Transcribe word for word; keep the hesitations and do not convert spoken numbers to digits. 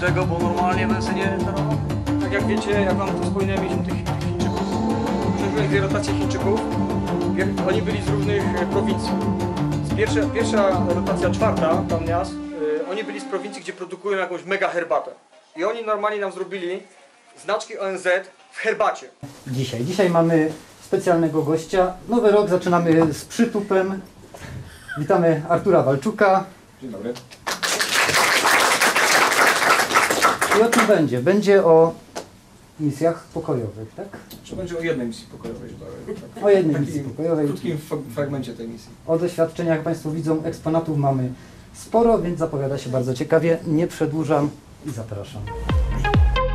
Dlaczego? Bo normalnie bym sobie nie darował. Tak jak wiecie, jak wam to wspominałem, mieliśmy tych, tych Chińczyków. Przeżyłem dwie rotacje Chińczyków. Pier- Oni byli z różnych e, prowincji. Z pierwsza, pierwsza rotacja, czwarta, tam miast, e, oni byli z prowincji, gdzie produkują jakąś mega herbatę. I oni normalnie nam zrobili znaczki O N Z w herbacie. Dzisiaj. Dzisiaj mamy specjalnego gościa. Nowy rok zaczynamy z przytupem. Witamy Artura Walczuka. Dzień dobry. I o czym będzie? Będzie o misjach pokojowych, tak? Czy będzie o jednej misji pokojowej? Tak, O jednej takim misji pokojowej. krótkim fragmencie tej misji. O doświadczeniach, jak Państwo widzą, eksponatów mamy sporo, więc zapowiada się bardzo ciekawie. Nie przedłużam i zapraszam.